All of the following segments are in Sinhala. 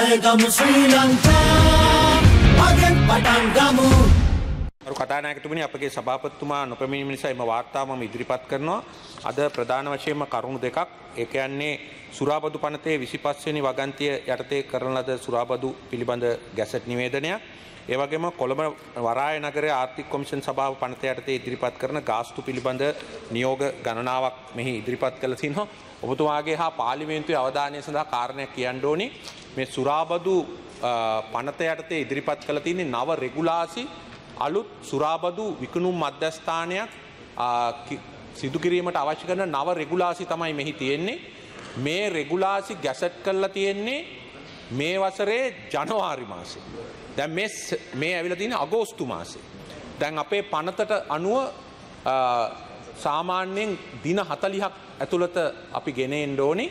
ජයගමු ශ්‍රී ලංකා මගෙන් පටන් ගමු. කතානායකතුමනි අපගේ සභාපතිතුමා නොපැමිණීම නිසා එම වාර්තාව මම ඉදිරිපත් කරනවා. අද ප්‍රධාන වශයෙන්ම කරුණු දෙකක්. ඒ කියන්නේ සුරාබදු පනතේ 25 වෙනි වගන්තිය යටතේ කරන ලද සුරාබදු පිළිබඳ ගැසට් නිවේදනයක්. ඒ වගේම කොළඹ වරාය නගරයේ ආර්ථික කොමිෂන් සභාව පනත යටතේ ඉදිරිපත් කරන ගාස්තු පිළිබඳ නියෝග ගණනාවක් මෙහි ඉදිරිපත් කළ තිනවා. ඔබතුමාගේ හා පාර්ලිමේන්තුවේ අවධානය සඳහා කාරණයක් කියන්න ඕනි. මේ සුරාබදු පනත යටතේ ඉදිරිපත් කළ තියෙන නව රෙගුලාසි අලුත් සුරාබදු විකුණුම් මධ්‍යස්ථානයක් සිදු කිරීමට අවශ්‍ය කරන නව රෙගුලාසි තමයි මෙහි තියෙන්නේ. මේ රෙගුලාසි ගැසට් කරලා තියෙන්නේ මේ වසරේ ජනවාරි මාසේ. දැන් මේ ඇවිල්ලා තියෙන්නේ අගෝස්තු මාසේ. දැන් අපේ පනතට අනුව සාමාන්‍යයෙන් දින 40ක් ඇතුළත අපි ගෙන එන්න ඕනේ.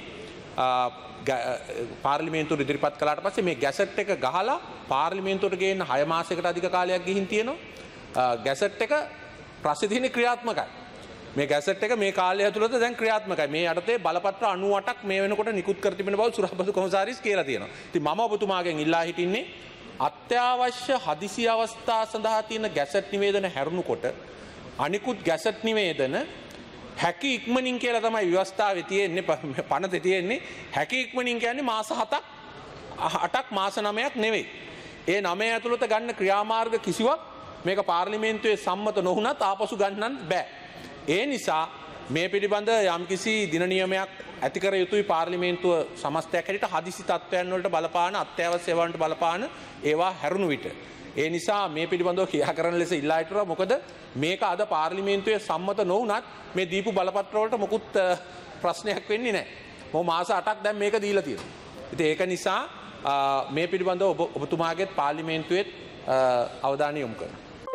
පාර්ලිමේන්තුවට ඉදිරිපත් කළාට පස්සේ මේ ගැසට් එක ගහලා පාර්ලිමේන්තුවට ගේන්න 6 මාසයකට අධික කාලයක් ගිහින් තියෙනවා. ගැසට් එක ප්‍රසිද්ධියේ ක්‍රියාත්මකයි. මේ ගැසට් එක මේ කාලය ඇතුළත දැන් ක්‍රියාත්මකයි. මේ යටතේ බලපත්‍ර 98ක් මේ වෙනකොට නිකුත් කර තිබෙන බව සුරාබදු කොමසාරිස් කියලා තියෙනවා. ඉතින් මම ඔබතුමාගෙන් ඉල්ලා හිටින්නේ අත්‍යවශ්‍ය හදිසි අවස්ථා සඳහා තියෙන ගැසට් නිවේදන හැරුණුකොට අනිකුත් ගැසට් නිවේදන හැකි ඉක්මනින් කියලා තමයි ව්‍යවස්ථාවේ තියෙන්නේ පනතේ තියෙන්නේ. හැකි ඉක්මනින් කියන්නේ මාස 7ක් 8ක් මාස 9ක් නෙවෙයි. ඒ 9 ඇතුළත ගන්න ක්‍රියාමාර්ග කිසිවක් මේක පාර්ලිමේන්තුවේ සම්මත නොවුනත් ආපසු ගන්නන්න බෑ. ඒ නිසා මේ පිළිබඳ යම්කිසි දින නියමයක් ඇති කර යුතුයි පාර්ලිමේන්තුව සමස්තයක් හැටියට හදිසි තත්ත්වයන් වලට බලපාන අත්‍යවශ්‍ය සේවාවන්ට බලපාන ඒවා හැරුණු විට. ඒ නිසා මේ පිළිබඳව කියා කරන ලෙස ඉල්ලා හිටුවා. මොකද මේක අද පාර්ලිමේන්තුවේ සම්මත නොවුනත් මේ දීපු බලපත්‍ර වලට මොකුත් ප්‍රශ්නයක් වෙන්නේ නැහැ. මොකද මාස 8ක් දැන් මේක දීලා තියෙනවා. ඉතින් ඒක නිසා මේ පිළිබඳව ඔබතුමාගේ පාර්ලිමේන්තුවේ අවධානය යොමු කරන්න.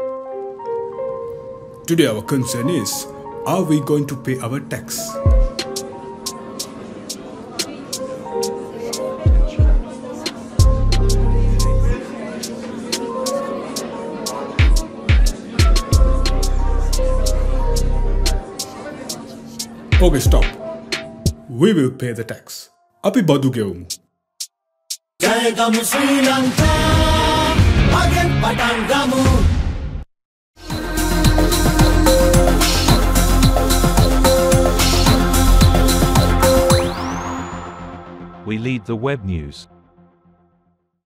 Today our concern is, are we going to pay our tax? Okay, stop. We will pay the tax. Api badu gevumu. ජයගමු ශ්‍රී ලංකා මගෙන් පටන් ගමු. We lead the web news.